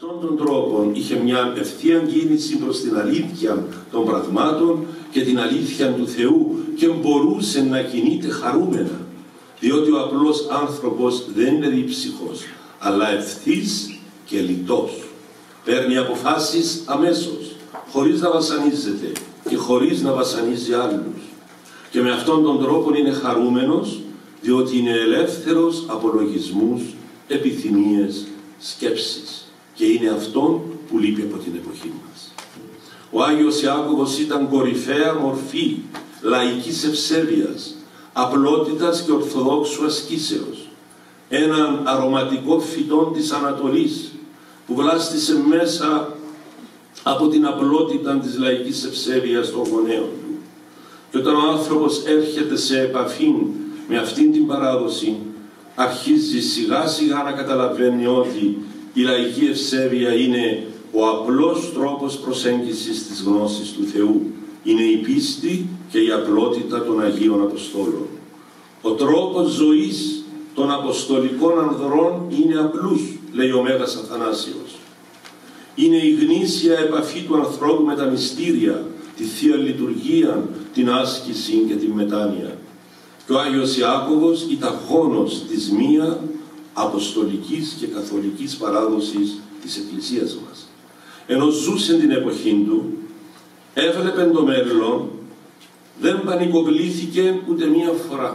Αυτόν τον τρόπο είχε μια ευθεία κίνηση προς την αλήθεια των πραγμάτων και την αλήθεια του Θεού και μπορούσε να κινείται χαρούμενα, διότι ο απλός άνθρωπος δεν είναι δύψυχος, αλλά ευθύς και λιτός. Παίρνει αποφάσεις αμέσως, χωρίς να βασανίζεται και χωρίς να βασανίζει άλλους. Και με αυτόν τον τρόπο είναι χαρούμενος, διότι είναι ελεύθερος από λογισμούς, επιθυμίες, σκέψεις. Και είναι αυτό που λείπει από την εποχή μας. Ο Άγιος Ιάκωβος ήταν κορυφαία μορφή λαϊκής ευσέβειας, απλότητας και ορθοδόξου ασκήσεως. Έναν αρωματικό φυτό της Ανατολής που βλάστησε μέσα από την απλότητα της λαϊκής ευσέβειας των γονέων του. Και όταν ο άνθρωπος έρχεται σε επαφή με αυτήν την παράδοση, αρχίζει σιγά σιγά να καταλαβαίνει ότι η λαϊκή ευσέβεια είναι ο απλός τρόπος προσέγγισης της γνώσης του Θεού. Είναι η πίστη και η απλότητα των Αγίων Αποστόλων. Ο τρόπος ζωής των Αποστολικών ανδρών είναι απλούς, λέει ο Μέγας Αθανάσιος. Είναι η γνήσια επαφή του ανθρώπου με τα μυστήρια, τη Θεία Λειτουργία, την άσκηση και τη μετάνοια. Και ο Άγιος Ιάκωβος ήταν γόνος της μία αποστολικής και καθολικής παράδοσης της Εκκλησίας μας. Ενώ ζούσε την εποχή του, έβλεπε το μέλλον, δεν πανικοβλήθηκε ούτε μία φορά.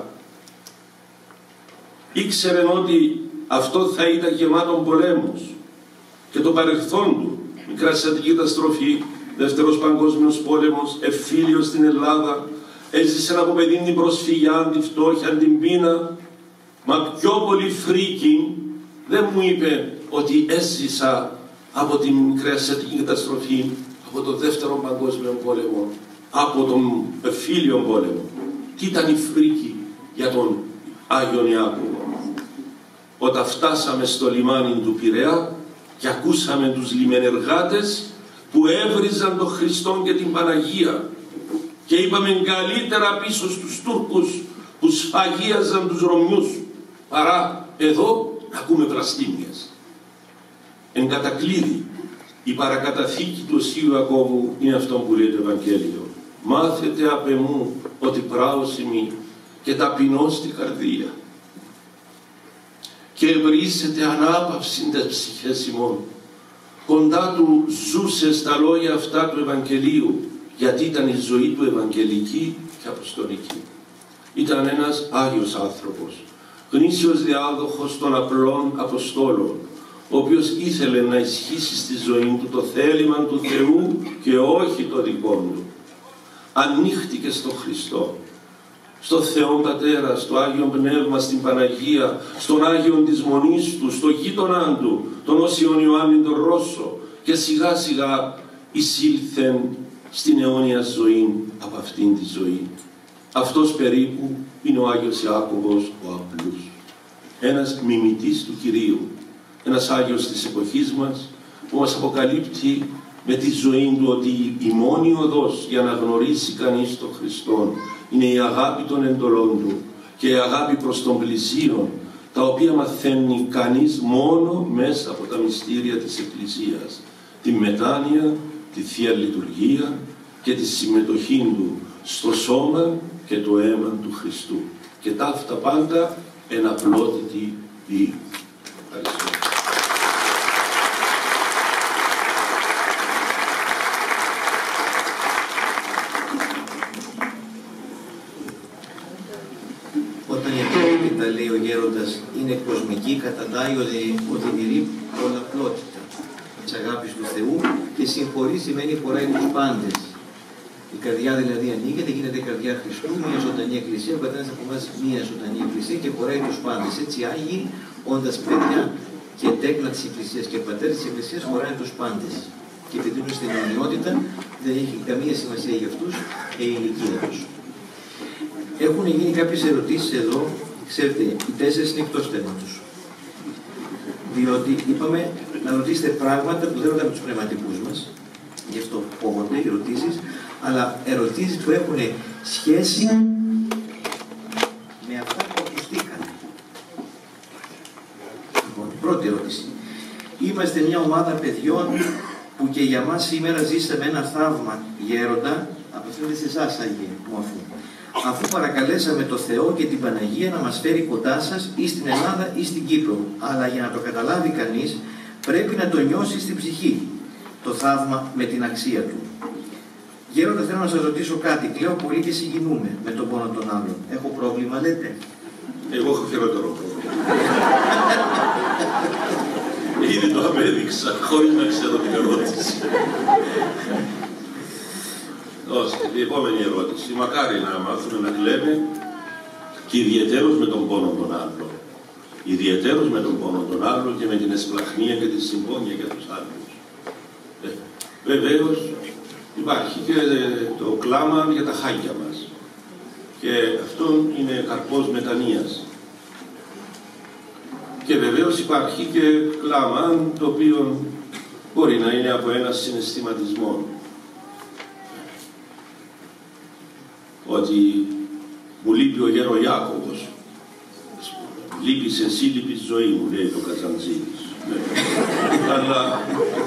Ήξερε ότι αυτό θα ήταν γεμάτο πολέμους και το παρελθόν του, μικρά ασιατική καταστροφή, Δεύτερος Παγκόσμιος Πόλεμος, εμφύλιος στην Ελλάδα, έζησε από παιδί την προσφυγιά, τη φτώχεια, την πείνα. Μα πιο πολύ φρίκη δεν μου είπε ότι έζησα από την μικρή ασιατική καταστροφή, από το Δεύτερο Παγκόσμιο Πόλεμο, από τον εμφύλιο πόλεμο. Τι ήταν η φρίκη για τον Άγιον Ιάκωβο? Όταν φτάσαμε στο λιμάνι του Πειραιά και ακούσαμε τους λιμενεργάτες που έβριζαν τον Χριστό και την Παναγία και είπαμε καλύτερα πίσω στους Τούρκους που σφαγίαζαν τους Ρωμιούς παρά εδώ να ακούμε βλαστήμιες. Εν κατακλείδη, η παρακαταθήκη του Οσίου Ιακώβου είναι αυτό που λέει το Ευαγγέλιο. Μάθετε απ' εμού ότι πράωσιμη και ταπεινώ στην καρδία και ευρύσετε ανάπαυση τες ψυχές ημών. Κοντά του ζούσε στα λόγια αυτά του Ευαγγελίου, γιατί ήταν η ζωή του ευαγγελική και αποστολική. Ήταν ένας Άγιος άνθρωπος, γνήσιος διάδοχος των απλών Αποστόλων, ο οποίος ήθελε να ισχύσει στη ζωή του το θέλημα του Θεού και όχι το δικό του. Ανοίχτηκε στον Χριστό, στο Θεό Πατέρα, στο Άγιο Πνεύμα, στην Παναγία, στον Άγιον της Μονής του, στο γείτονά του, τον Όσιον Ιωάννη τον Ρώσο, και σιγά σιγά εισήλθεν στην αιώνια ζωή από αυτήν τη ζωή. Αυτός περίπου είναι ο Άγιος Ιάκωβος ο απλούς. Ένας μιμητής του Κυρίου, ένας Άγιος της εποχής μας που μας αποκαλύπτει με τη ζωή του ότι η μόνη οδός για να γνωρίσει κανείς τον Χριστόν είναι η αγάπη των εντολών του και η αγάπη προς τον πλησίον, τα οποία μαθαίνει κανείς μόνο μέσα από τα μυστήρια της Εκκλησίας, τη μετάνοια, τη Θεία Λειτουργία και τη συμμετοχή του στο σώμα και το αίμα του Χριστού. Και ταύτα πάντα εν απλότητη ποιή. Ευχαριστώ. Όταν η απλότητα, λέει ο γέροντας, είναι κοσμική, καταντάει οδυνηρή πολλαπλότητα της αγάπης του Θεού, και συγχωρεί σημαίνει χωράει τους πάντες. Η καρδιά δηλαδή ανοίγεται, γίνεται καρδιά Χριστού, μια ζωντανή εκκλησία, ο καθένας από εμάς μια ζωντανή εκκλησία και χωράει τους πάντες. Έτσι Άγιοι, όντας παιδιά και τέκνα της εκκλησίας και πατέρες της εκκλησίας, χωράνε τους πάντες. Και επειδή είναι στην αιωνιότητα, δεν έχει καμία σημασία για αυτούς η ηλικία τους. Έχουν γίνει κάποιες ερωτήσεις εδώ, ξέρετε, οι 4 είναι εκτός θέματος. Διότι είπαμε να ρωτήσετε πράγματα που δεν ρωτάμε τους πνευματικούς μας, γι' αυτό κόβονται οι ερωτήσεις, αλλά ερωτήσεις που έχουν σχέση με αυτά που ακουστήκαν. Λοιπόν, πρώτη ερώτηση. Είμαστε μια ομάδα παιδιών που και για μας σήμερα ζήσαμε ένα θαύμα γέροντα, απευθύνεται σε εσάς, Άγιε Μόρφου, αφού παρακαλέσαμε το Θεό και την Παναγία να μας φέρει κοντά σας ή στην Ελλάδα ή στην Κύπρο. Αλλά για να το καταλάβει κανείς πρέπει να το νιώσει στην ψυχή, το θαύμα με την αξία του. Γέροντα, θέλω να σας ρωτήσω κάτι. Κλαίω πολύ και συγκινούμε με τον πόνο των άλλων. Έχω πρόβλημα, λέτε? Εγώ έχω χειρότερο πρόβλημα. Ήδη το απέδειξα, χωρίς να ξέρω την ερώτηση. Όχι, η επόμενη ερώτηση. Μακάρι να μάθουμε να κλαίμε και ιδιαιτέρως με τον πόνο των άλλων. Ιδιαιτέρως με τον πόνο των άλλων και με την εσπλαχνία και τη συμπόνια για τους άλλους. Βεβαίως υπάρχει και το κλάμα για τα χάγια μας. Και αυτό είναι καρπός μετανοίας. Και βεβαίως υπάρχει και κλάμα το οποίο μπορεί να είναι από ένα συναισθηματισμό. Ότι μου λείπει ο γέρο Ιάκωβος. Λείπεις εσύ, λείπεις ζωή μου, λέει το Καζαντζίδης. Αλλά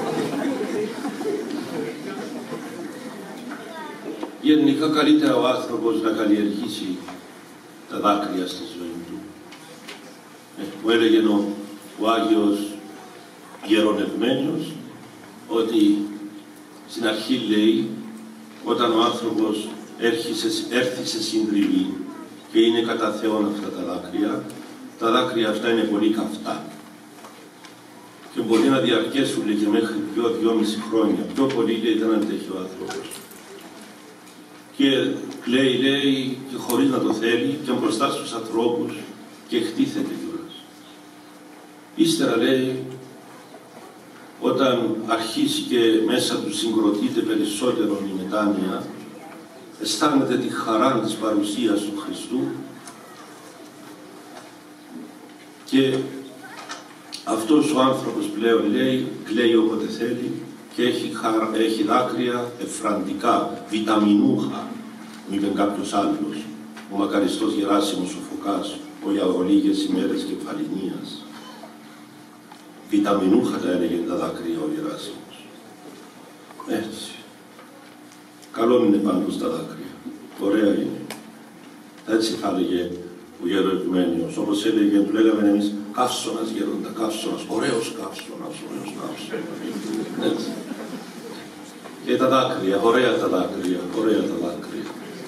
γενικά καλύτερα ο άνθρωπος να καλλιεργήσει τα δάκρυα στη ζωή του. Μου έλεγε ο Άγιος Γερονευμένιος ότι στην αρχή λέει όταν ο άνθρωπος έρθει σε συντριβή και είναι κατά Θεόν αυτά τα δάκρυα αυτά είναι πολύ καυτά και μπορεί να διαρκέσουν και μέχρι 2-2,5 χρόνια. Πιο πολύ λέει δεν αντέχει ο άνθρωπος. Και λέει και χωρίς να το θέλει και μπροστά στους ανθρώπους και χτίθεται κιόλας. Ύστερα λέει όταν αρχίσει και μέσα του συγκροτείται περισσότερο η μετάνοια, αισθάνεται τη χαρά της παρουσίας του Χριστού και αυτός ο άνθρωπος πλέον λέει, κλαίει όποτε θέλει και έχει δάκρυα εφραντικά, βιταμινούχα, μου είπε κάποιος άλλος, ο μακαριστός Γεράσιμος ο Φωκάς, για λίγες ημέρες κεφαλινίας. Βιταμινούχα τα έλεγε τα δάκρυα ο Γεράσιμος. Έτσι. Καλό είναι πάντως τα δάκρυα. Ωραία είναι. Έτσι θα έλεγε ο Γεροεπιμένιος. Όπως έλεγε, του λέγαμε εμείς, καύσωνας γέροντα, καύσωνας. Ωραίος καύσωνας, ωραίος καύσωνας. Έτσι. Και τα δάκρυα, ωραία τα δάκρυα, ωραία τα δάκρυα.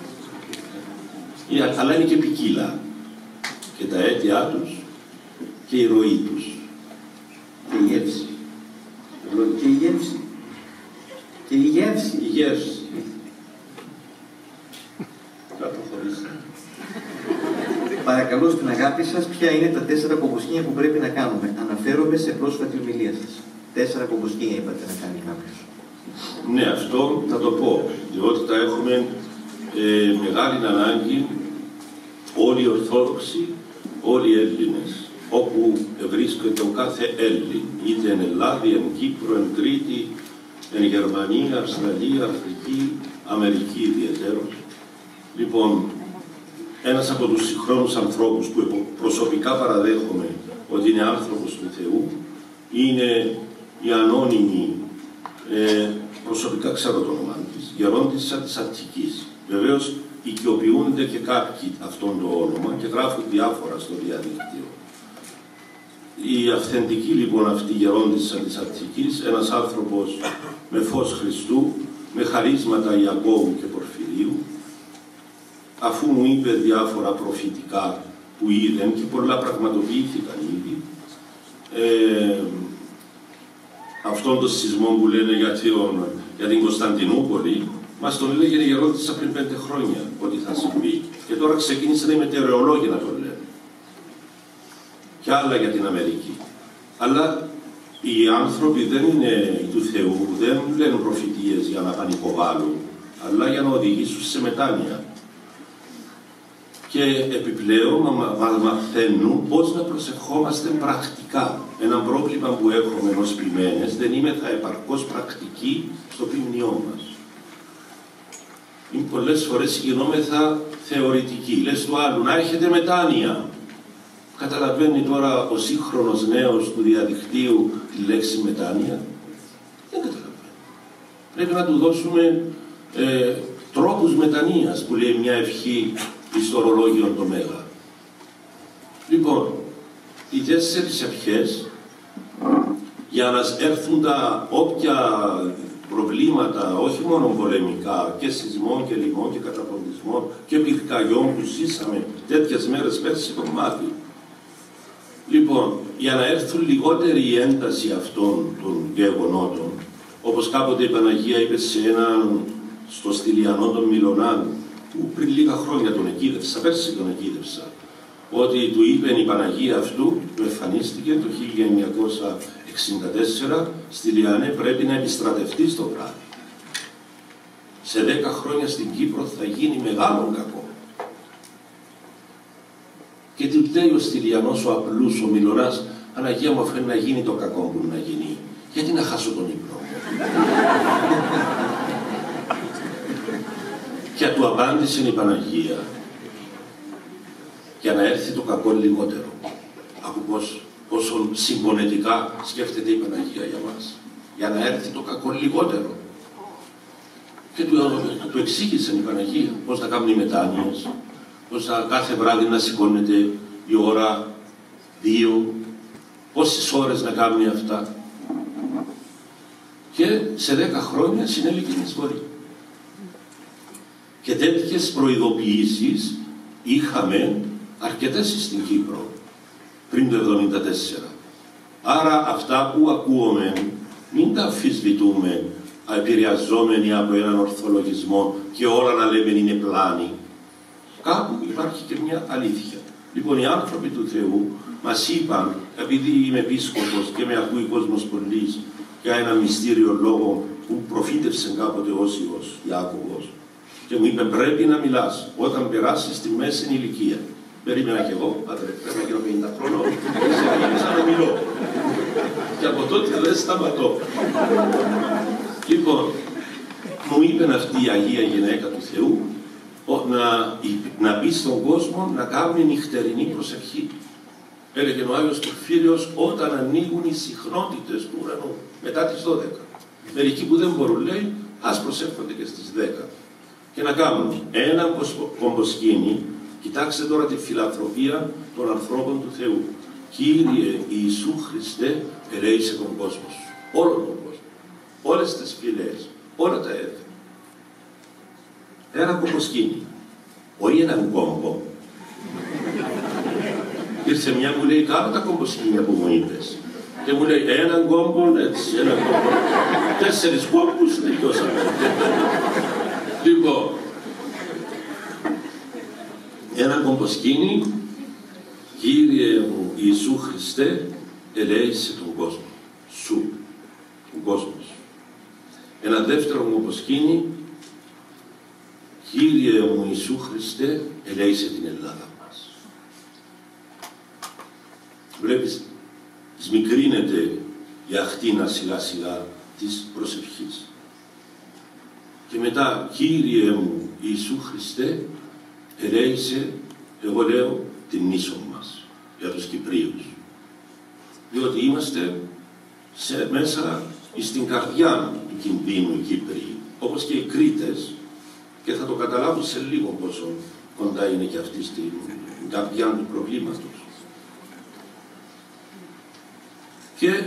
Αλλά είναι και ποικίλα. Και τα αίτια τους και η ροή τους. Και η γεύση. Και η γεύση. Και η γεύση. Η γεύση. Παρακαλώ στην αγάπη σας, ποια είναι τα 4 κομποσκήνια που πρέπει να κάνουμε? Αναφέρομαι σε πρόσφατη ομιλία σας. 4 κομποσκήνια είπατε να κάνει κάποιος. Ναι, αυτό θα το πω, διότι τα έχουμε μεγάλη ανάγκη όλοι οι Ορθόδοξοι, όλοι οι Έλληνες, όπου βρίσκεται ο κάθε Έλλην, είτε εν Ελλάδα, εν Κύπρο, εν Κρήτη, εν Γερμανία, Αυστραλία, Αφρική, Αμερική ιδιαιτέρως. Λοιπόν, ένας από τους συγχρόνους ανθρώπους που προσωπικά παραδέχομαι ότι είναι άνθρωπος του Θεού είναι η ανώνυμη, προσωπικά ξέρω το όνομα της, γερόντισσα της Αττικής. Βεβαίως οικειοποιούνται και κάποιοι αυτόν το όνομα και γράφουν διάφορα στο διαδίκτυο. Η αυθεντική λοιπόν αυτή γερόντισσα της Αττικής, ένας άνθρωπος με φως Χριστού, με χαρίσματα Ιακώβου και Πορφυρίου, αφού μου είπε διάφορα προφητικά που είδαν και πολλά πραγματοποιήθηκαν ήδη, αυτόν τον σεισμό που λένε για την Κωνσταντινούπολη, μας τον λέγε η γερόντισσα πριν 5 χρόνια ότι θα συμβεί. Και τώρα ξεκίνησαν οι μετεωρολόγοι να τον λένε. Και άλλα για την Αμερική. Αλλά οι άνθρωποι δεν είναι του Θεού, δεν λένε προφητείες για να πανικοβάλλουν, αλλά για να οδηγήσουν σε μετάνοια. Και επιπλέον μαθαίνουν πώς να προσευχόμαστε πρακτικά. Ένα πρόβλημα που έχουμε ως ποιμένες, δεν είμαι θα επαρκώς πρακτική στο ποιμνιό μας. Είναι πολλές φορές γινόμεθα θεωρητικοί. Λες του άλλου να έχετε μετάνοια. Καταλαβαίνει τώρα ο σύγχρονος νέος του διαδικτύου τη λέξη μετάνοια, δεν καταλαβαίνει. Πρέπει να του δώσουμε τρόπους μετανοίας, που λέει μια ευχή εις το ορολόγιο το Μέγα. Λοιπόν, οι 4 ευχές, για να έρθουν τα όποια προβλήματα, όχι μόνο πολεμικά, και σεισμών και λοιμών και καταποντισμών και πυρκαγιών που ζήσαμε τέτοιες μέρες πέρσι το Μάρτιο. Λοιπόν, για να έρθουν λιγότερη ένταση αυτών των γεγονότων, όπως κάποτε η Παναγία είπε σε έναν στο Στυλιανό των Μιλωνάν, που πριν λίγα χρόνια τον εκείδευσα, πέρσι τον εκείδευσα, ότι του είπε η Παναγία αυτού, του εμφανίστηκε το 1964, στη Λιανέ πρέπει να επιστρατευτεί στο βράδυ. Σε 10 χρόνια στην Κύπρο θα γίνει μεγάλο κακό. Και του λέει ο Στυλιανός, ο απλούς, ο Μιλωνάς, Παναγία μου, αφού να γίνει το κακό που να γίνει, γιατί να χάσω τον ύπνο μου. Και του απάντησε η Παναγία, για να έρθει το κακό λιγότερο. Από πόσο συμπονετικά σκέφτεται η Παναγία για μας. Για να έρθει το κακό λιγότερο. Και του εξήγησε η Παναγία πώς θα κάνουν οι μετάνοιες, πώς θα κάθε βράδυ να σηκώνεται η ώρα 2, πόσες ώρες να κάνουν αυτά. Και σε 10 χρόνια συνέλεγε την εισφορή. Και τέτοιες προειδοποιήσεις είχαμε αρκετές στην Κύπρο πριν το 1974. Άρα αυτά που ακούμε μην τα αμφισβητούμε επηρεαζόμενοι από έναν ορθολογισμό και όλα να λέμε είναι πλάνη. Κάπου υπάρχει και μια αλήθεια. Λοιπόν, οι άνθρωποι του Θεού μας είπαν, επειδή είμαι επίσκοπος και με ακούει κόσμος πολλής, για ένα μυστήριο λόγο που προφήτευσε κάποτε ο Όσιος Ιάκωβος, και μου είπε πρέπει να μιλάς όταν περάσεις στη μέση ηλικία. Περίμενα κι εγώ, πρέπει να γίνω 50 χρονών, ξεκίνησα να μιλώ. Και από τότε δεν σταματώ. Λοιπόν, μου είπε αυτή η Αγία Γυναίκα του Θεού να πει στον κόσμο να κάνουν νυχτερινή προσευχή. Έλεγε ο Άγιος Πορφύριος, όταν ανοίγουν οι συχνότητες του ουρανού, μετά τις 12. Μερικοί που δεν μπορούν, λέει, ας προσεύχονται και στις 10. Και να κάνουν ένα κομποσκήνι. Κοιτάξτε τώρα τη φιλανθρωπία των ανθρώπων του Θεού. Κύριε Ιησού Χριστέ, ελέησε τον κόσμο σου. Όλο τον κόσμο. Όλες τις φυλές. Όλα τα έθνη. Ένα κομποσκήνι. Όχι έναν κόμπο. Ήρθε μια μου λέει, κάνε τα κομποσκήνια που μου είπες. Και μου λέει, έναν κόμπο, έτσι, έναν κόμπο. 4 κόμπους, τελειώσαμε. Λοιπόν, ένα κομποσκήνι, Κύριε μου Ιησού Χριστέ, ελέησε τον κόσμο σου, τον κόσμο σου. Ένα δεύτερο κομποσκήνι, Κύριε μου Ιησού Χριστέ, ελέησε την Ελλάδα μας. Βλέπεις, σμικρύνεται η αχτίνα σιγά σιγά της προσευχής. Και μετά, Κύριε μου Ιησού Χριστέ, ελέησε, εγώ λέω, την νήσο μας, για τους Κυπρίους. Διότι είμαστε μέσα στην καρδιά του κινδύνου οι Κύπριοι, όπως και οι Κρήτες, και θα το καταλάβουν σε λίγο πόσο κοντά είναι και αυτοί στην καρδιά του προβλήματος. Και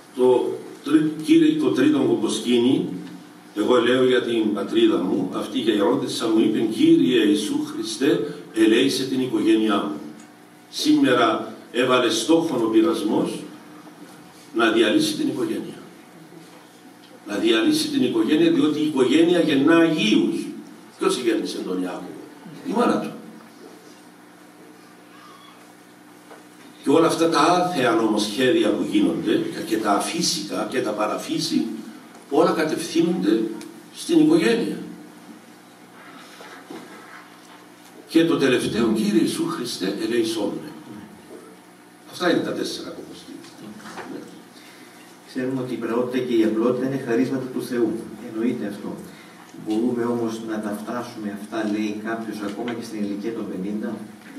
το τρίτο κομποσκήνι, εγώ λέω για την πατρίδα μου, αυτή η γερόντισσα μου είπε, Κύριε Ιησού Χριστέ, ελέησε την οικογένειά μου. Σήμερα έβαλε στόχον ο πειρασμός να διαλύσει την οικογένεια. Να διαλύσει την οικογένεια, διότι η οικογένεια γεννά Αγίους. Ποιος γέννησε τον Ιάκωβο? Η μάνα του. Και όλα αυτά τα άθεα νομοσχέδια που γίνονται, και τα αφύσικα και τα παραφύση, όλα κατευθύνονται στην οικογένεια. Και το τελευταίο, Κύριε Ιησού Χριστέ, ελέησόμνε. Αυτά είναι τα 4 κομποσκήνια. Ξέρουμε ότι η πραότητα και η απλότητα είναι χαρίσματα του Θεού. Εννοείται αυτό. Μπορούμε όμως να τα φτάσουμε αυτά, λέει κάποιος, ακόμα και στην ηλικία των 50.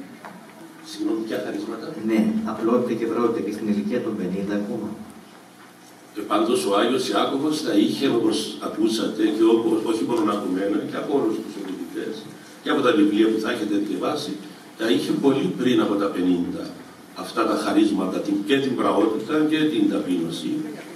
Συγγνώμη, ποια χαρίσματα? Ναι, απλότητα και πραότητα και στην ηλικία των 50 ακόμα. Πάντως ο Άγιος Ιάκωβος τα είχε, όπως ακούσατε, και όχι μόνο από μένα, και από όλους τους ομιλητές, και από τα βιβλία που θα έχετε διαβάσει, τα είχε πολύ πριν από τα 50. Αυτά τα χαρίσματα, και την πραότητα και την ταπείνωση.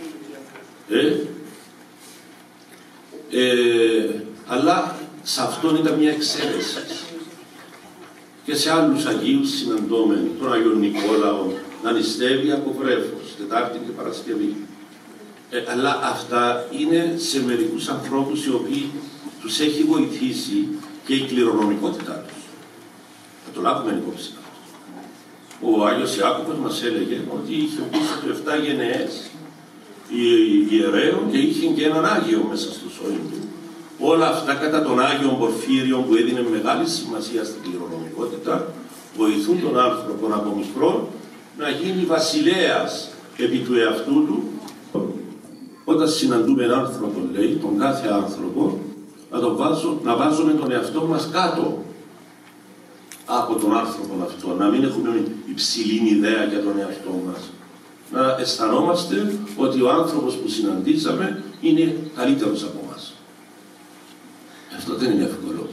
Αλλά σε αυτόν ήταν μια εξαίρεση. Και σε άλλους Αγίους συναντώμεν, τον Άγιο Νικόλαο, να νηστεύει από βρέφος, Τετάρτη και Παρασκευή. Αλλά αυτά είναι σε μερικούς ανθρώπους οι οποίοι τους έχει βοηθήσει και η κληρονομικότητά τους. Θα το λάβουμε υπόψη αυτό. Ο Άγιος Ιάκωβος μας έλεγε ότι είχε πίσω του 7 γενναίες ιερέων και είχε και έναν Άγιο μέσα στο σώμα του. Όλα αυτά κατά τον Άγιο Πορφύριο που έδινε μεγάλη σημασία στην κληρονομικότητα βοηθούν τον άνθρωπο από μικρό να γίνει βασιλέας επί του εαυτού του. Όταν συναντούμε έναν άνθρωπο, λέει, τον κάθε άνθρωπο, να βάζουμε τον εαυτό μας κάτω από τον άνθρωπο αυτό, να μην έχουμε υψηλή ιδέα για τον εαυτό μας. Να αισθανόμαστε ότι ο άνθρωπος που συναντήσαμε είναι καλύτερος από μας. Αυτό δεν είναι εύκολο.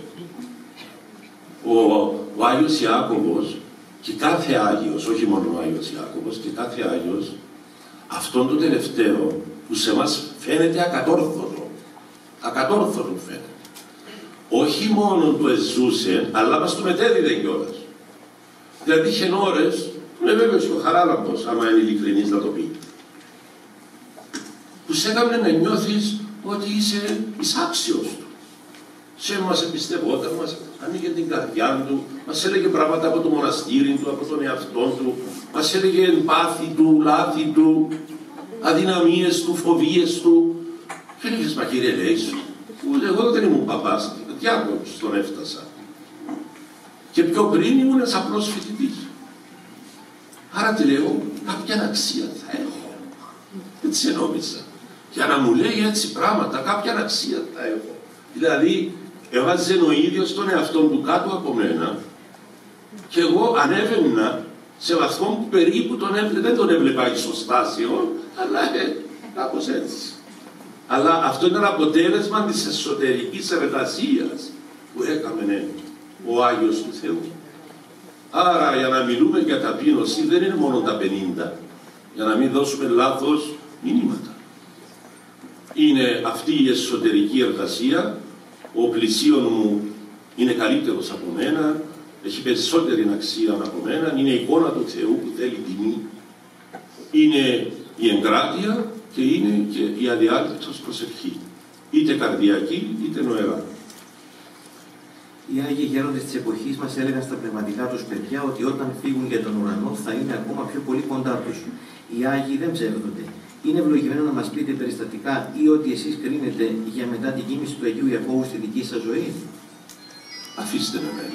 Ο Άγιος Ιάκωβος και κάθε Άγιος, όχι μόνο ο Άγιος Ιάκωβος, και κάθε Άγιος, αυτόν το τελευταίο που σε μας φαίνεται ακατόρθωτο φαίνεται. Όχι μόνο το εζούσε, αλλά μας το μετέδιδε κιόλας. Δηλαδή είχε ώρες, είναι βέβαιος και ο Χαράλαμπος, άμα είναι ειλικρινής να το πει, που σε έκανε να νιώθεις ότι είσαι εισάξιος του. Σε μας εμπιστευόταν, μας άνοιγε την καρδιά του, μας έλεγε πράγματα από το μοναστήρι του, από τον εαυτό του, μας έλεγε πάθη του, λάθη του, αδυναμίες του, φοβίες του. Και έλεγες, μα κύριε Λέησο, εγώ δεν ήμουν παπάς, διάκονος τον έφτασα. Και πιο πριν ήμουν ένας απλός φοιτητής. Άρα τι λέω, κάποια αξία θα έχω. Έτσι ενόμιζα. Για να μου λέει έτσι πράγματα, κάποια αξία θα έχω. Δηλαδή, έβαζε ο ίδιος τον εαυτό του κάτω από μένα και εγώ ανέβαινα σε βαθμό που περίπου δεν τον έβλεπα ισοστάσιο, αλλά κάπως έτσι. Αλλά αυτό ήταν αποτέλεσμα της εσωτερικής εργασίας που έκαμε ο Άγιος του Θεού. Άρα για να μιλούμε για ταπείνωση δεν είναι μόνο τα 50, για να μην δώσουμε λάθος μηνύματα. Είναι αυτή η εσωτερική εργασία, ο πλησίον μου είναι καλύτερος από μένα, έχει περισσότερη αξία από μένα, είναι η εικόνα του Θεού που θέλει τιμή, είναι η εγκράτεια και είναι και η αδιάλειπτος προσευχή, είτε καρδιακή είτε νοερά. Οι Άγιοι Γέροντες της εποχής μας έλεγαν στα πνευματικά τους παιδιά ότι όταν φύγουν για τον ουρανό θα είναι ακόμα πιο πολύ κοντά τους. Οι Άγιοι δεν ψεύδονται. Είναι ευλογημένο να μας πείτε περιστατικά ή ότι εσείς κρίνετε για μετά την κοίμηση του Αγίου Ιακώβου στη δική σας ζωή? Αφήστε με μένα.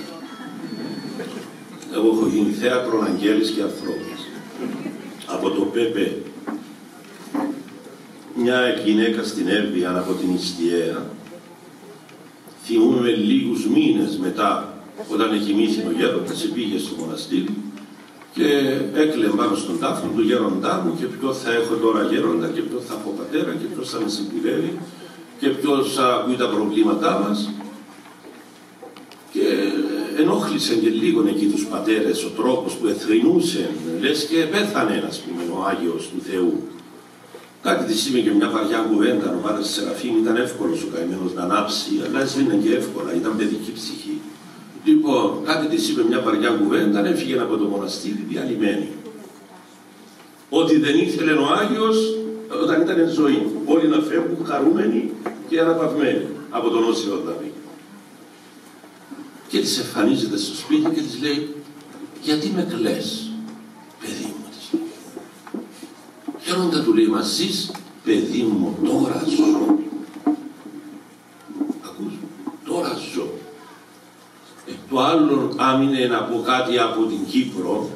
Εγώ έχω γίνει θέατρον αγγέλης και ανθρώπης. Από το ΠΕΠΕ, μια γυναίκα στην Εύβοια από την Ιστιαία, θυμούμαι λίγους μήνες μετά, όταν εκοιμήθη ο γέροντας, πήγε στο μοναστήρι και έκλαιγε πάνω στον τάφο του γέροντά μου και ποιο θα έχω τώρα γέροντα και ποιο θα έχω πατέρα και ποιος θα με συμπληρεύει και ποιος ακούει τα προβλήματά μας. Και ενόχλησε και λίγο εκεί τους πατέρες ο τρόπος που εθρηνούσε, λες και πέθανε, ας πούμε, ο Άγιος του Θεού. Κάτι της είπε και μια βαριά κουβέντα, ο Πατέρας Σεραφείμ, ήταν εύκολος ο καημένος να ανάψει, αλλά έσβηνε και εύκολα, ήταν παιδική ψυχή. Λοιπόν, κάτι της είπε μια βαριά κουβέντα, έφυγε από το μοναστήρι διαλυμένη. Ότι δεν ήθελε ο Άγιος όταν ήταν εν ζωή. Όλοι να φεύγουν χαρούμενοι και αναπαυμένοι από τον Όσιο Δαβί. Και της εμφανίζεται στο σπίτι και της λέει, γιατί με κλαις, παιδί μου, της λέει. Γέροντα, του λέει, μας ζεις, παιδί μου, τώρα ζω. Ακούς, τώρα ζω. Το άλλο, άμεινε να πω κάτι από την Κύπρο,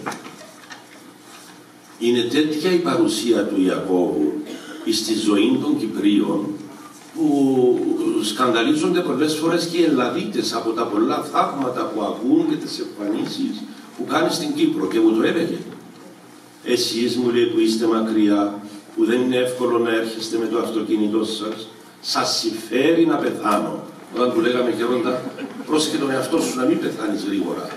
είναι τέτοια η παρουσία του Ιακώβου στη ζωή των Κυπρίων, που σκανδαλίζονται πολλές φορές και οι Ελλαδίτες από τα πολλά θαύματα που ακούν και τις εμφανίσεις που κάνει στην Κύπρο. Και μου το έλεγε, εσείς, μου λέει, που είστε μακριά, που δεν είναι εύκολο να έρχεστε με το αυτοκίνητό σας, σας συμφέρει να πεθάνω. Όταν του λέγαμε γέροντα, πρόσεχε τον εαυτό σου να μην πεθάνεις γρήγορα.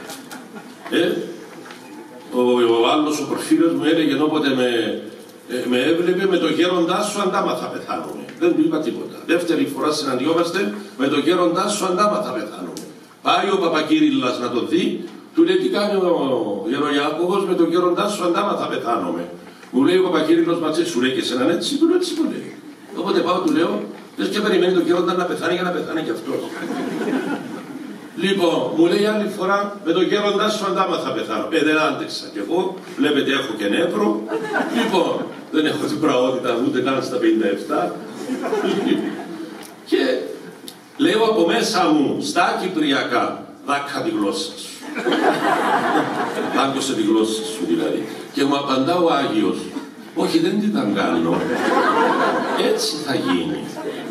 Ο άλλος, ο Πορφύριος μου έλεγε όποτε με έβλεπε, με το γέροντά σου αντάμα θα πεθάνουμε. Δεν του είπα τίποτα. Δεύτερη φορά συναντιόμαστε, με το γέροντά σου αντάμα θα πεθάνουμε. Πάει ο Παπακύρиллας να το δει, του λέει τι κάνει ο Γεροιάκωβος, με το γέροντά σου αντάμα θα πεθάνουμε. Μου λέει ο Παπακύρиллος, ματσέ σου λέει και σε έναν έτσι, του λέω έτσι μου λέει. Οπότε πάω, του λέω, λες και περιμένει το γέροντα να πεθάνει για να πεθάνει κι αυτός. Λοιπόν, μου λέει άλλη φορά, με το γέροντά σου αντάμα θα πεθάνω. Δεν άντεξα κι εγώ, βλέπετε έχω και νεύρο. Λοιπόν, δεν έχω την πραότητα ούτε καν στα 57. Και λέω από μέσα μου, στα κυπριακά, δάκα τη γλώσσα σου. Δάκωσε τη γλώσσα σου δηλαδή. Και μου απαντά ο Άγιος, όχι δεν την τα κάνω, έτσι θα γίνει.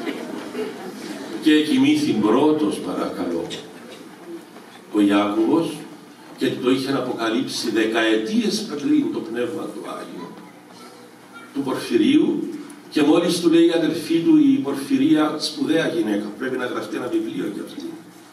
Και κοιμήθη πρώτος παρακαλώ ο Ιάκωβος και το είχε αποκαλύψει δεκαετίες πριν το πνεύμα του Άγιου του Πορφυρίου και μόλις του λέει η αδελφή του η Πορφυρία, σπουδαία γυναίκα, πρέπει να γραφτεί ένα βιβλίο κι αυτή.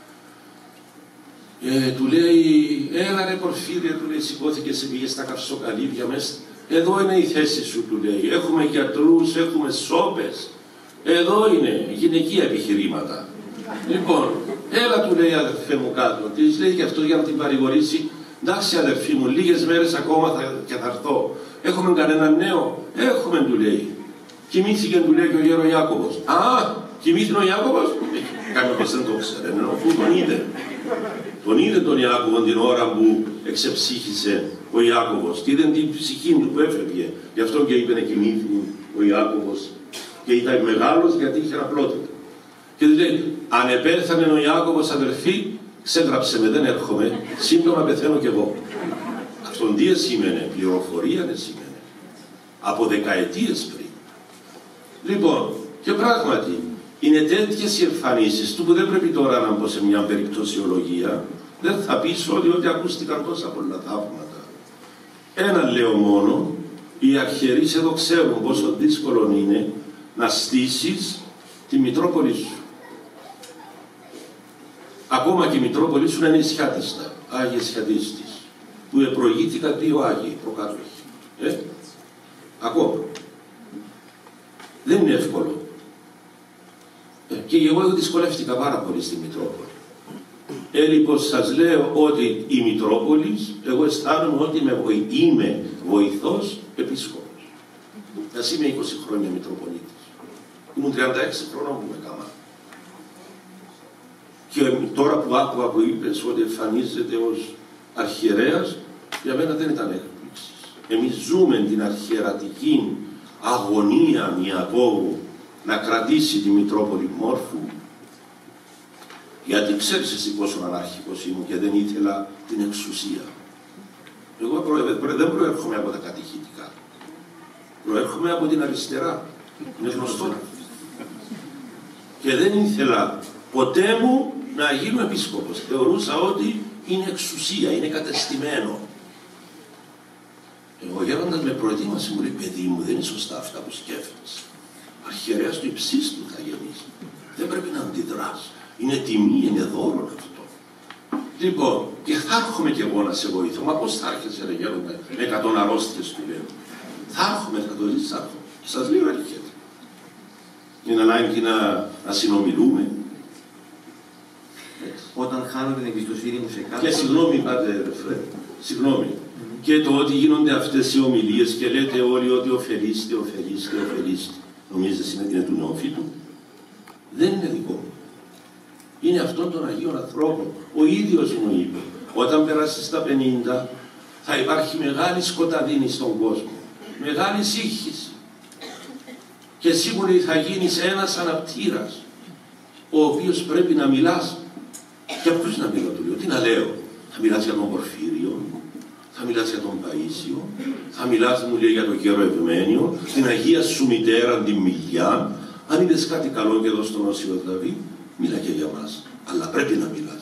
Του λέει, έλα ρε Πορφύρια, του λέει, σηκώθηκε, σε πήγε στα καυσοκαλύβια μέσα. Εδώ είναι η θέση σου, του λέει. Έχουμε γιατρούς, έχουμε σώπες. Εδώ είναι γυναικεία επιχειρήματα. Λοιπόν, έλα, του λέει, αδερφέ μου κάτω. Της λέει και αυτό για να την παρηγορήσει. Εντάξει, αδερφή μου, λίγες μέρες ακόμα και θα έρθω. Έχουμε κανένα νέο? Έχουμε, του λέει. Κοιμήθηκε, του λέει, και ο γέρο Ιάκωβος. Α, κοιμήθηκε ο Ιάκωβος. Κάμε πως δεν το ξέρει, αφού τον είδε. Τον είδε τον Ιάκωβο την ώρα που εξεψύχησε ο Ιάκωβος και είδε την ψυχή του που έφευγε. Γι' αυτό και είπε να κοιμήθη ο Ιάκωβος και ήταν μεγάλος γιατί είχε απλότητα. Και λέει, αν επέθανε ο Ιάκωβος αδερφή, ξέγραψε με, δεν έρχομαι, σύντομα πεθαίνω κι εγώ. Αυτόν τι σήμαινε, πληροφορία δεν σήμαινε. Από δεκαετίες πριν. Λοιπόν, και πράγματι, είναι τέτοιες οι εμφανίσεις του που δεν πρέπει τώρα να μπω σε μια περιπτωσιολογία. Δεν θα πείσω ότι ακούστηκαν τόσα πολλά θαύματα. Ένα λέω μόνο, οι αρχιερείς εδώ ξέρουν πόσο δύσκολο είναι να στήσεις τη Μητρόπολη σου. Ακόμα και η Μητρόπολη σου να είναι ισιάτιστα, Άγιε Ισιατίστης, που προηγήθηκαν δύο Άγιοι προκάτοχοι. Ακόμα. Δεν είναι εύκολο. Και εγώ δυσκολεύτηκα πάρα πολύ στη Μητρόπολη. Λοιπόν, σας λέω ότι η Μητρόπολη, εγώ αισθάνομαι ότι είμαι βοηθός επίσκοπος. Ας είμαι 20 χρόνια Μητροπολίτης. Ήμουν 36 χρόνια που με κάμα. Και τώρα που άκουγα που είπες ότι εμφανίζεται ως αρχιερέας, για μένα δεν ήταν έκπληξη. Εμείς ζούμε την αρχιερατική αγωνία Ιακώβου να κρατήσει τη Μητρόπολη μόρφου, γιατί ξέρεις εσύ πόσο ανάρχικος ήμουν και δεν ήθελα την εξουσία. Εγώ δεν προέρχομαι από τα κατηχητικά. Προέρχομαι από την αριστερά. Είναι γνωστό. Και δεν ήθελα ποτέ μου να γίνω επίσκοπος. Θεωρούσα ότι είναι εξουσία, είναι κατεστημένο. Ο γέροντας με προετοίμασε, μου λέει, παιδί μου, δεν είναι σωστά αυτά που σκέφτεσαι. Αρχιερέας του υψίστου θα γεννήσει. Δεν πρέπει να αντιδράς. Είναι τιμή, είναι δώρο αυτό. Λοιπόν, και θα έρχομαι κι εγώ να σε βοηθώ. Μα πώς θα έρχεσαι, ρε γέροντα, με 100 αρρώστιες του λέω. Θα έρχομαι, θα το ζήσεις, θα έρχομαι. Σας λέω, έρχεται. Είναι ανάγκη να συνομιλούμε. Όταν χάνω την εμπιστοσύνη μου σε κάτι. Και συγγνώμη, πάτε, φρέ. Συγγνώμη. Και το ότι γίνονται αυτές οι ομιλίες και λέτε όλοι ότι ωφελείστε. Νομίζετε είναι του νεοφύτου. Δεν είναι δικό μου. Είναι αυτών των Αγίων ανθρώπων. Ο ίδιος μου είπε, όταν περάσει στα 50 θα υπάρχει μεγάλη σκοταδίνη στον κόσμο. Μεγάλη σύγχυση. Και σίγουρα θα γίνεις ένας αναπτήρας, ο οποίος πρέπει να μιλάς. Για ποιους να μιλώ, του λέω, τι να λέω. Θα μιλάς για τον Πορφύριο, θα μιλάς για τον Παΐσιο, θα μιλάς, μου λέει, για τον Κέρο Ευμένιο, την Αγία σου μητέρα, την Μιλιά. Αν είδες κάτι καλό και εδώ στον Όσιο Δαβί, μίλα και για μας. Αλλά πρέπει να μιλάς.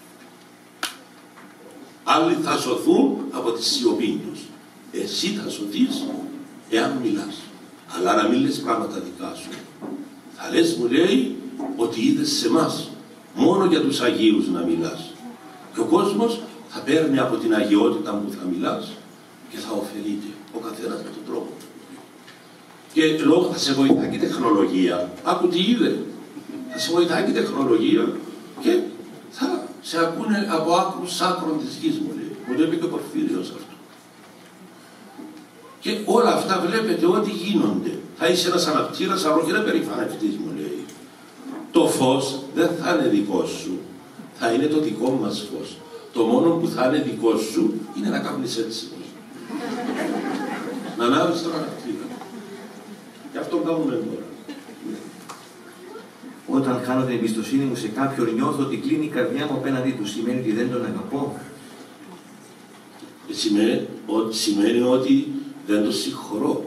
Άλλοι θα σωθούν από τη σιωπή τους. Εσύ θα σωθείς εάν μιλάς. Αλλά να μην λες πράγματα δικά σου. Θα λες, μου λέει, ότι είδες σε εμάς. Μόνο για τους Αγίους να μιλάς. Και ο κόσμος θα παίρνει από την αγιότητα που θα μιλάς και θα ωφελείται ο καθένας με τον τρόπο. Και λόγω θα σε βοηθάει και η τεχνολογία. Άκου τι είδε. Θα σε βοηθάει και η τεχνολογία και θα σε ακούνε από άκρους σ' άκρων της γης, μου λέει. Μου το είπε και ο Πορφύριος αυτό. Και όλα αυτά βλέπετε ότι γίνονται. Θα είσαι ένας αναπτήρας, αλλά όχι να περηφανευτείς, μου λέει. Το φως δεν θα είναι δικό σου. Θα είναι το δικό μας φως. Το μόνο που θα είναι δικό σου είναι να κάνεις έτσι. Να ανάβεις τον αναπτήρα. Και αυτό κάνουμε τώρα. Όταν χάνω την εμπιστοσύνη μου σε κάποιον, νιώθω ότι κλείνει η καρδιά μου απέναντί του. Σημαίνει ότι δεν τον αγαπώ. Σημαίνει ότι δεν τον συγχωρώ.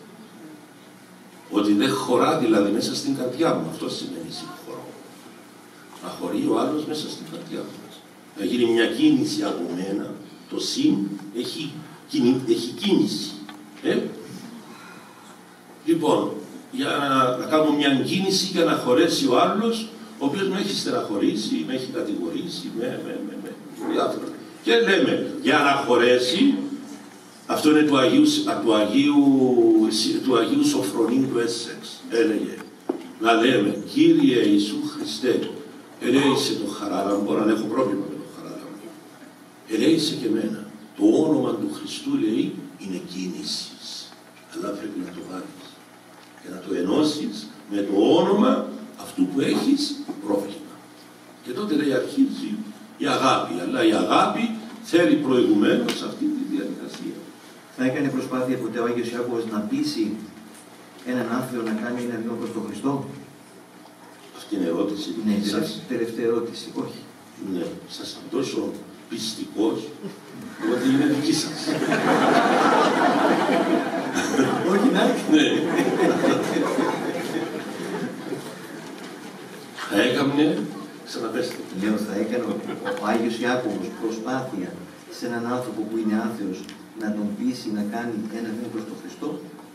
Ότι δεν χωρά δηλαδή μέσα στην καρδιά μου. Αυτό σημαίνει συγχωρώ. Να χωρεί ο άλλος μέσα στην καρδιά μας. Να γίνει μια κίνηση από μένα. Το συν έχει κίνηση. Λοιπόν, για να κάνω μια κίνηση για να χωρέσει ο άλλος, ο οποίος με έχει στεναχωρήσει, με έχει κατηγορήσει, διάφορα. Και λέμε, για να χωρέσει, αυτό είναι του Αγίου Σοφρονίου του Έσσεξ, έλεγε, να λέμε, Κύριε Ιησού Χριστέ, ελέησε το χαράλαμπο, αν έχω πρόβλημα με το χαράλαμπο, ελέησε και εμένα. Το όνομα του Χριστού, λέει, είναι κίνησης, αλλά πρέπει να το βάλεις και να το ενώσεις με το όνομα αυτού που έχεις πρόβλημα. Και τότε, λέει, αρχίζει η αγάπη, αλλά η αγάπη θέλει προηγουμένως αυτή τη διαδικασία. Θα έκανε προσπάθεια ποτέ ο Άγιος Ιάκωβος να πείσει έναν άθεο να κάνει ένα βήμα προς τον Χριστό? Αυτή είναι ερώτηση. Ναι, τελευταία ερώτηση. Όχι. Ναι, σας είμαι τόσο πιστικός ότι είναι δική σας. Όχι, ναι. Θα έκαμνε, ξαναπέστε. Λέω, θα έκανε ο Άγιος Ιάκωβος προσπάθεια σε έναν άνθρωπο που είναι άθεος να τον πείσει να κάνει ένα βήμα προς τον Χριστό.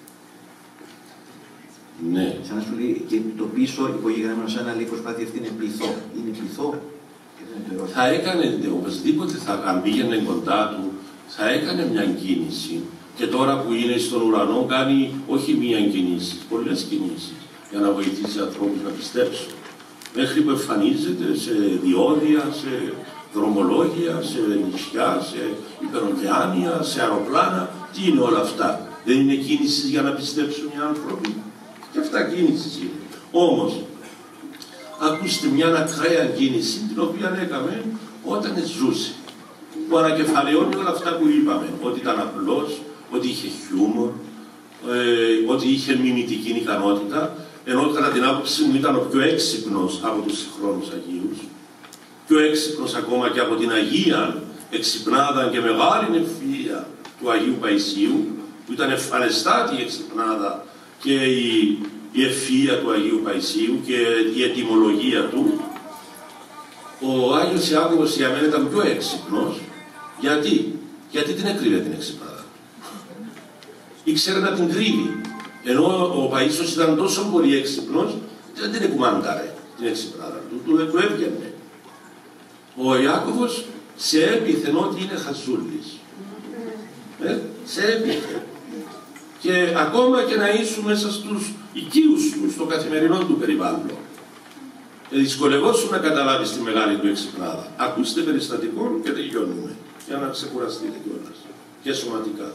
Ναι. Σαν να σου λέει και το πίσω υπογεγραμμένο, σαν να λέει προσπάθεια αυτή είναι πληθώ. Είναι πληθώ. Θα έκανε οπωσδήποτε, αν πήγαινε κοντά του, θα έκανε μια κίνηση. Και τώρα που είναι στον ουρανό κάνει όχι μία κίνηση, πολλές κινήσεις για να βοηθήσει ανθρώπους να πιστέψουν. Μέχρι που εμφανίζεται σε διόδια, σε δρομολόγια, σε νησιά, σε υπεροκεάνια, σε αεροπλάνα. Τι είναι όλα αυτά? Δεν είναι κίνηση για να πιστέψουν οι άνθρωποι? Και αυτά κίνηση είναι. Όμως, ακούστε μια ακραία κίνηση την οποία έκαμε όταν ζούσε. Που ανακεφαλαιώνει όλα αυτά που είπαμε. Ότι ήταν απλός, ότι είχε χιούμορ, ότι είχε μιμητική ικανότητα, ενώ κατά την άποψή μου ήταν ο πιο έξυπνος από τους συγχρόνους Αγίους, πιο έξυπνος ακόμα και από την Αγία εξυπνάδα και μεγάλη ευφυΐα του Αγίου Παϊσίου, που ήταν εμφανεστάτη η εξυπνάδα και η ευφυΐα του Αγίου Παϊσίου και η ετυμολογία του. Ο Άγιος Ιάκωβος για μένα ήταν πιο έξυπνος. Γιατί την έκρυβε την εξυπνάδα. Ήξερε να την κρύβει. Ενώ ο Παΐσιος ήταν τόσο πολύ έξυπνος, δεν την εκμάνταρε την εξυπνάδα του έβγαινε. Ο Ιάκωβος σε έπιθε ότι είναι χαζούλης. Σε έπιθε. Και ακόμα και να ήσουν μέσα στους οικείους του, στο καθημερινό του περιβάλλον. Δυσκολευόσουν να καταλάβεις τη μεγάλη του εξυπνάδα. Ακούστε περιστατικό και τελειώνουμε. Για να ξεκουραστείτε κιόλας. Και σωματικά.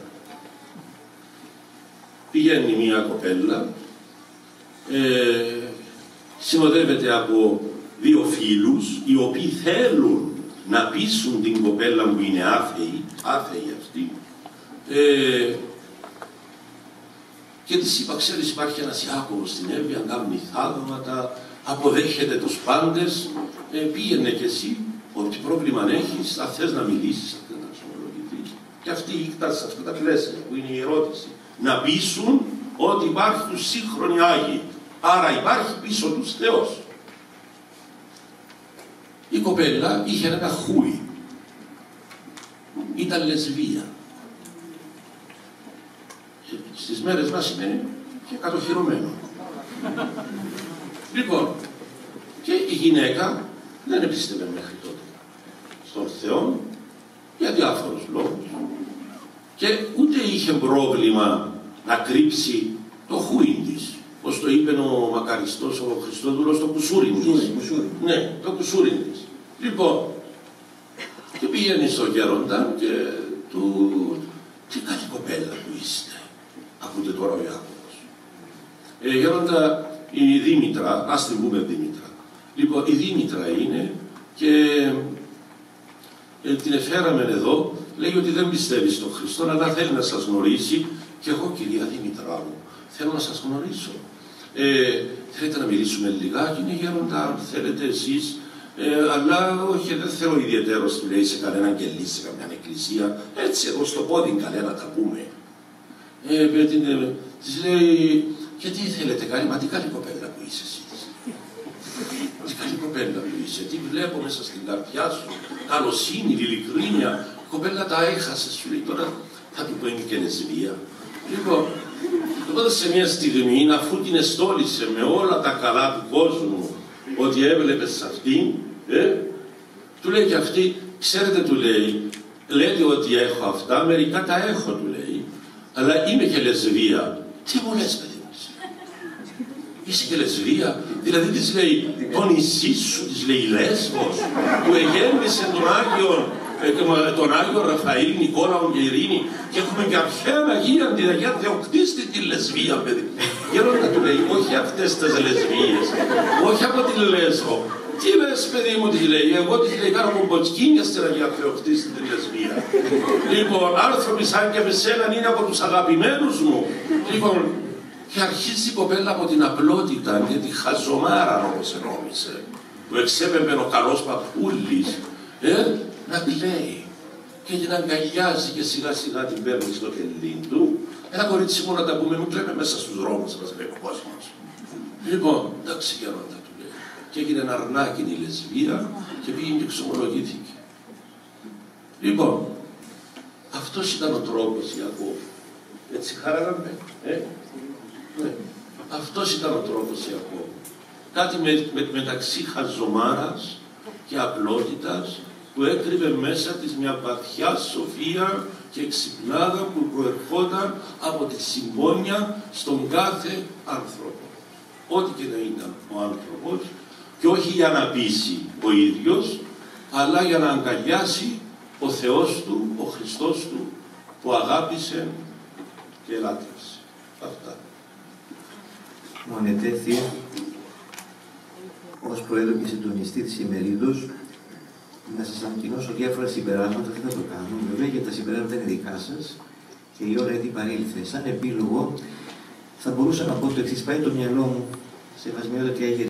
Πηγαίνει μία κοπέλα, συνοδεύεται από δύο φίλους, οι οποίοι θέλουν να πείσουν την κοπέλα που είναι άθεη αυτή, και της είπα, ξέρεις, υπάρχει ένας Ιάκωβος στην Εύβοια, κάνει θαύματα, αποδέχεται τους πάντες, πήγαινε κι εσύ, ό,τι πρόβλημα έχεις, θα θες να μιλήσεις, θα θες να ξομολογηθείς. Και αυτή φτάσει σε αυτά τα πλαίσια που είναι η ερώτηση. Να πείσουν ότι υπάρχουν σύγχρονοι Άγιοι. Άρα υπάρχει πίσω τους Θεός. Η κοπέλα είχε ένα χούι. Ήταν λεσβία. Στις μέρες μας σημαίνει και κατοχυρωμένο. Λοιπόν, και η γυναίκα δεν επίστευε μέχρι τότε στον Θεό για διάφορους λόγους και ούτε είχε πρόβλημα να κρύψει το χούιν της, όπως το είπε ο μακαριστός ο Χριστόδουλος, το κουσούριν της. Ναι, το κουσούριν της. Λοιπόν, και πηγαίνει στο γέροντα και του... Τι καλή κοπέλα που είστε, ακούτε τώρα ο Ιάκωβος. Γέροντα, η Δήμητρα, ας την πούμε Δήμητρα. Λοιπόν, η Δήμητρα είναι και την εφέραμε εδώ, λέει ότι δεν πιστεύει στον Χριστό, αλλά θέλει να σας γνωρίσει και εγώ, κυρία Δήμητρά μου, θέλω να σας γνωρίσω. Θέλετε να μιλήσουμε λιγάκι, ναι γέροντα, αν θέλετε εσείς, αλλά όχι, δεν θέλω ιδιαίτερος, του λέει, σε κανέναν κελί, σε καμιά εκκλησία, έτσι εδώ στο πόδι καλέ να τα πούμε. Της λέει, και τι θέλετε καλή, μα τι καλή κοπέλα που είσαι εσύ. Τι καλή κοπέλα που είσαι, τι βλέπω μέσα στην καρδιά σου, καλοσύνη, ειλικρίνεια, η κοπέλα τα έχασε, σου λέει, τώρα θα του πω είναι και λεσβία. Λοιπόν, οπότε σε μια στιγμή, αφού την εστόλησε με όλα τα καλά του κόσμου, ότι έβλεπε σε αυτήν, του λέει και αυτή, ξέρετε, του λέει, λέτε ότι έχω αυτά, μερικά τα έχω, του λέει, αλλά είμαι και λεσβία. Τι μου λες, παιδί μου, είσαι και λεσβία, δηλαδή της λέει, το νησί σου, της λέει, Λέσβος, που εγέννησε τον Άγιο Ραφαήλ, Νικόλαο και Ειρήνη, και έχουμε και αρχαία Αγία την Αγία Θεοκτίστη τη λεσβία, παιδί. Γέροντα, του λέει, όχι αυτές τις λεσβίες, όχι από τη Λέσβο. Τι λες, παιδί μου, της λέει, εγώ της λέει, κάνω μπομποτσκίνια στην Αγία Θεοκτίστη τη λεσβία. Λοιπόν, άνθρωποι σαν και εσένα είναι από τους αγαπημένους μου. Λοιπόν, και αρχίζει η κοπέλα από την απλότητα και τη χαζομάρα, όπως νόμιζε, που εξέπεμπε ο καλός παππούλης, να τη λέει και την αγκαλιάζει και σιγά σιγά την παίρνει στο κελί του. Ένα κορίτσι μου να τα πούμε, μην κλαίμε μέσα στους δρόμους, μας λέει ο κόσμος. Λοιπόν, εντάξει γέροντα, του λέει. Και έγινε ένα αρνάκι η λεσβία και πήγε και εξομολογήθηκε. Λοιπόν, αυτός ήταν ο τρόπος Ιακώβ. Έτσι χαράγαμε, ναι. Αυτός ήταν ο τρόπος Ιακώβ. Κάτι μεταξύ χαζομάρας και απλότητας, που έκρυβε μέσα της μια βαθιά σοφία και εξυπνάδα που προερχόταν από τη συμπόνια στον κάθε άνθρωπο. Ό,τι και να ήταν ο άνθρωπος, και όχι για να πείσει ο ίδιος, αλλά για να αγκαλιάσει ο Θεός του, ο Χριστός του, που αγάπησε και ελάττευσε. Αυτά. Μονετέθη ως Πρόεδρο και Συντονιστή της ημερίδος να σας ανακοινώσω διάφορα συμπεράσματα, δεν θα το κάνω. Βέβαια, γιατί τα συμπεράσματα είναι δικά σας και η ώρα ήδη παρήλθε. Σαν επίλογο, θα μπορούσα να πω το εξής: πάει το μυαλό μου σε βασμιότητα τι έχει